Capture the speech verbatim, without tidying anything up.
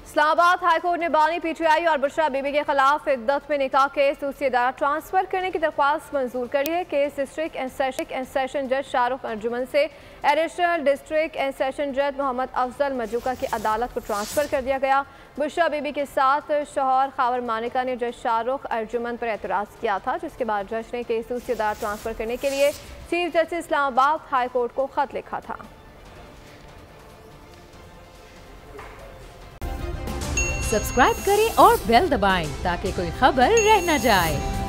Islamabad high court ने बानी PTI और बुशरा बीबी के खिलाफ इद्दत में निकाह केस दूसरी अदालत ट्रांसफर करने की दरख्वास्त मंजूर कर ली है। केस डिस्ट्रिक्ट एंड सेशन जज शाहरुख अर्जुमन से एडिशनल डिस्ट्रिक्ट एंड सेशन जज मोहम्मद अफजल मजूका की अदालत को ट्रांसफर कर दिया गया। बुशरा बीबी के साथ शौहर खावर मानिका ने जज शाहरुख अर्जुमन पर एतराज़ किया था, जिसके बाद जज ने केस दूसरी अदालत ट्रांसफर करने के लिए चीफ जस्टिस इस्लामाबाद हाईकोर्ट को खत लिखा था। सब्सक्राइब करें और बेल दबाएं ताकि कोई खबर रह न जाए।